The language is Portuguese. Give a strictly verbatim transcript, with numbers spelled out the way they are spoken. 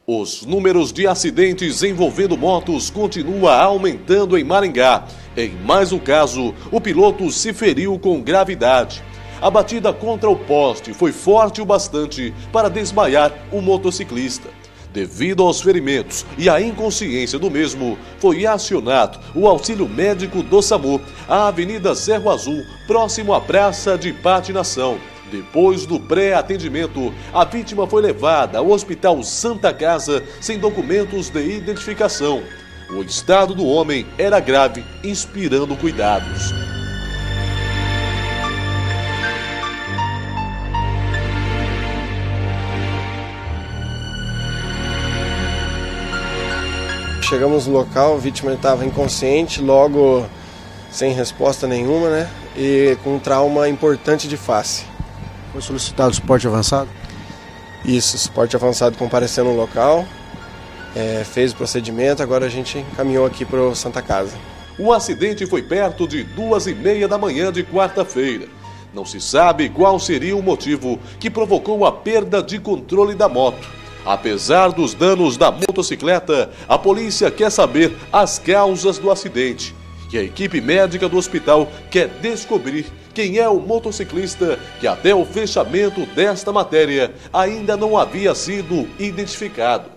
Os números de acidentes envolvendo motos continuam aumentando em Maringá. Em mais um caso, o piloto se feriu com gravidade. A batida contra o poste foi forte o bastante para desmaiar o motociclista. Devido aos ferimentos e à inconsciência do mesmo, foi acionado o auxílio médico do SAMU à Avenida Cerro Azul, próximo à Praça de Patinação. Depois do pré-atendimento, a vítima foi levada ao Hospital Santa Casa sem documentos de identificação. O estado do homem era grave, inspirando cuidados. Chegamos no local, a vítima estava inconsciente, logo sem resposta nenhuma, né? E com um trauma importante de face. Foi solicitado suporte avançado? Isso, suporte avançado compareceu no local, é, fez o procedimento, agora a gente encaminhou aqui para o Santa Casa. O acidente foi perto de duas e meia da manhã de quarta-feira. Não se sabe qual seria o motivo que provocou a perda de controle da moto. Apesar dos danos da motocicleta, a polícia quer saber as causas do acidente. E a equipe médica do hospital quer descobrir quem é o motociclista que até o fechamento desta matéria ainda não havia sido identificado.